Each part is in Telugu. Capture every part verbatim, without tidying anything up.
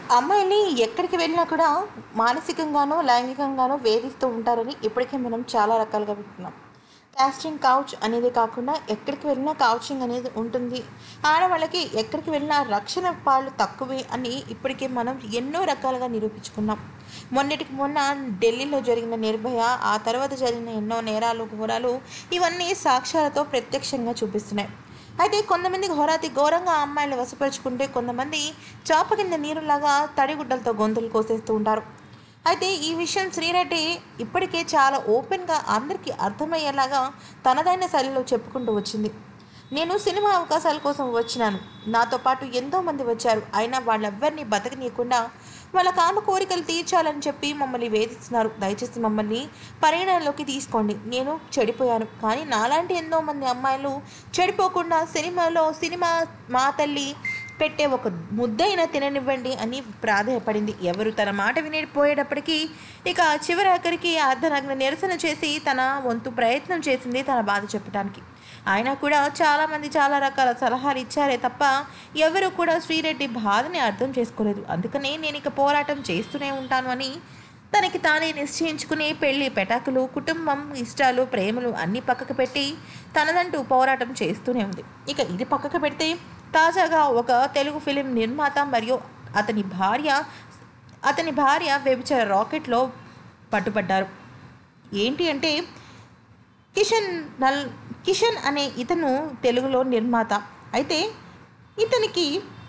అమ్మాయిని ఎక్కడికి వెళ్ళినా కూడా మానసికంగానో, లైంగికంగానో వేధిస్తూ ఉంటారని ఇప్పటికే మనం చాలా రకాలుగా వింటున్నాం. కాస్టింగ్ కౌచ్ అనేది కాకుండా ఎక్కడికి వెళ్ళినా కౌచింగ్ అనేది ఉంటుంది. ఆడవాళ్ళకి ఎక్కడికి వెళ్ళినా రక్షణ పాళ్ళు తక్కువే అని ఇప్పటికే మనం ఎన్నో రకాలుగా నిరూపించుకున్నాం. మొన్నటికి మొన్న ఢిల్లీలో జరిగిన నిర్భయ, ఆ తర్వాత జరిగిన ఎన్నో నేరాలు, ఘోరాలు ఇవన్నీ సాక్ష్యాలతో ప్రత్యక్షంగా చూపిస్తున్నాయి. అయితే కొంతమంది ఘోరాతి ఘోరంగా అమ్మాయిలు వశపరుచుకుంటే, కొంతమంది చాప కింద నీరులాగా తడిగుడ్డలతో గొంతులు కోసేస్తూ ఉంటారు. అయితే ఈ విషయం శ్రీరెడ్డి ఇప్పటికే చాలా ఓపెన్గా అందరికీ అర్థమయ్యేలాగా తనదైన శైలిలో చెప్పుకుంటూ వచ్చింది. నేను సినిమా అవకాశాల కోసం వచ్చినాను, నాతో పాటు ఎంతోమంది వచ్చారు, అయినా వాళ్ళెవ్వరినీ బతకనీయకుండా వాళ్ళ కామ కోరికలు తీర్చాలని చెప్పి మమ్మల్ని వేధిస్తున్నారు. దయచేసి మమ్మల్ని పరిగణనలోకి తీసుకోండి. నేను చెడిపోయాను, కానీ నాలాంటి ఎంతో మంది అమ్మాయిలు చెడిపోకుండా సినిమాలో సినిమా మా తల్లి పెట్టే ఒక ముద్దైనా తిననివ్వండి అని ప్రాధేయపడింది. ఎవరు తన మాట వినిపోయేటప్పటికీ ఇక చివరి ఆఖరికి అర్ధనగ్న నిరసన చేసి తన వంతు ప్రయత్నం చేసింది తన బాధ చెప్పడానికి. ఆయన కూడా చాలామంది చాలా రకాల సలహాలు ఇచ్చారే తప్ప ఎవరు కూడా శ్రీరెడ్డి బాధని అర్థం చేసుకోలేదు. అందుకనే నేను ఇక పోరాటం చేస్తూనే ఉంటాను అని తనకి తానే నిశ్చయించుకుని పెళ్లి పెటాకులు, కుటుంబం, ఇష్టాలు, ప్రేమలు అన్నీ పక్కకు పెట్టి తనదంటూ పోరాటం చేస్తూనే ఉంది. ఇక ఇది పక్కకు పెడితే తాజాగా ఒక తెలుగు ఫిలిం నిర్మాత మరియు అతని భార్య అతని భార్య వ్యభిచార రాకెట్లో పట్టుబడ్డారు. ఏంటి అంటే కిషన్ నల్ కిషన్ అనే ఇతను తెలుగులో నిర్మాత. అయితే ఇతనికి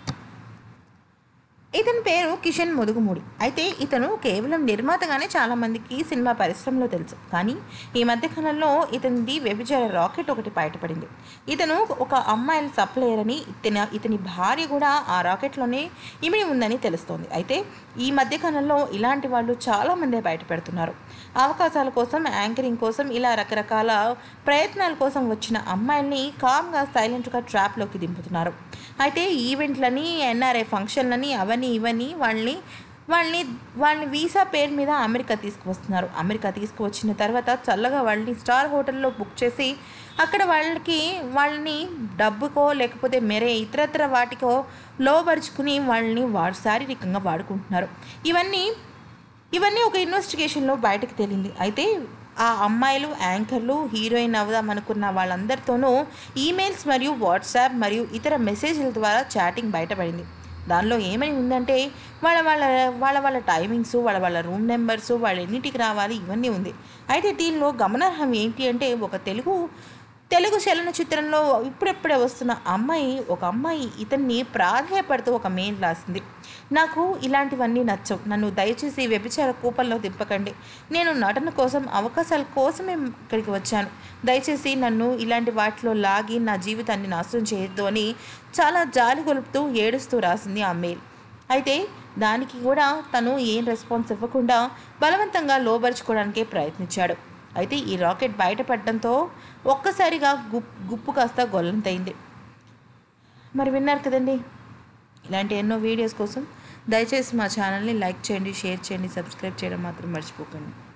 ఇతని పేరు కిషన్ ముదుగుమూడి. అయితే ఇతను కేవలం నిర్మాతగానే చాలామందికి సినిమా పరిశ్రమలో తెలుసు. కానీ ఈ మధ్యకాలంలో ఇతనిది వ్యభిచార రాకెట్ ఒకటి బయటపడింది. ఇతను ఒక అమ్మాయిల సప్లయర్ అని, ఇతని ఇతని భార్య కూడా ఆ రాకెట్లోనే ఇమిడి ఉందని తెలుస్తోంది. అయితే ఈ మధ్యకాలంలో ఇలాంటి వాళ్ళు చాలామందే బయట పెడుతున్నారు. అవకాశాల కోసం, యాంకరింగ్ కోసం, ఇలా రకరకాల ప్రయత్నాల కోసం వచ్చిన అమ్మాయిల్ని కామ్గా సైలెంట్గా ట్రాప్లోకి దింపుతున్నారు. అయితే ఈవెంట్లని, ఎన్ఆర్ఐ ఫంక్షన్లని, అవన్నీ ఇవన్నీ వాళ్ళని వాళ్ళని వాళ్ళని వీసా పేరు మీద అమెరికా తీసుకువస్తున్నారు. అమెరికా తీసుకువచ్చిన తర్వాత చల్లగా వాళ్ళని స్టార్ హోటల్లో బుక్ చేసి అక్కడ వాళ్ళకి వాళ్ళని డబ్బుకో లేకపోతే మెరే ఇతరత్ర వాటికో లోబరుచుకుని వాళ్ళని వాడు శారీరకంగా వాడుకుంటున్నారు. ఇవన్నీ ఇవన్నీ ఒక ఇన్వెస్టిగేషన్లో బయటకు తేలింది. అయితే ఆ అమ్మాయిలు, యాంకర్లు, హీరోయిన్ అవుదాం అనుకున్న వాళ్ళందరితోనూ ఈమెయిల్స్ మరియు వాట్సాప్ మరియు ఇతర మెసేజ్ల ద్వారా చాటింగ్ బయటపడింది. దానిలో ఏమని ఉందంటే వాళ్ళ వాళ్ళ వాళ్ళ వాళ్ళ టైమింగ్స్, వాళ్ళ వాళ్ళ రూమ్ నెంబర్స్, వాళ్ళ ఎన్నింటికి రావాలి, ఇవన్నీ ఉంది. అయితే దీనిలో గమనార్హం ఏంటి అంటే ఒక తెలుగు తెలుగు చలనచిత్రంలో ఇప్పుడెప్పుడే వస్తున్న అమ్మాయి ఒక అమ్మాయి ఇతన్ని ప్రాధాయపడుతూ ఒక మెయిల్ రాసింది. నాకు ఇలాంటివన్నీ నచ్చవు, నన్ను దయచేసి వ్యభిచార కూపంలో దింపకండి, నేను నటన కోసం, అవకాశాల కోసమే ఇక్కడికి వచ్చాను, దయచేసి నన్ను ఇలాంటి వాటిలో లాగి నా జీవితాన్ని నాశనం చేయొద్దు అని చాలా జాలి గొలుపుతూ ఏడుస్తూ రాసింది ఆ మెయిల్. అయితే దానికి కూడా తను ఏం రెస్పాన్స్ ఇవ్వకుండా బలవంతంగా లోబరుచుకోవడానికే ప్రయత్నించాడు. అయితే ఈ రాకెట్ బయటపడడంతో ఒక్కసారిగా గుప్ గుప్పు కాస్త గొల్లంతైంది. మరి విన్నారు కదండి. ఇలాంటి ఎన్నో వీడియోస్ కోసం దయచేసి మా ఛానల్ని లైక్ చేయండి, షేర్ చేయండి, సబ్స్క్రైబ్ చేయడం మాత్రం మర్చిపోకండి.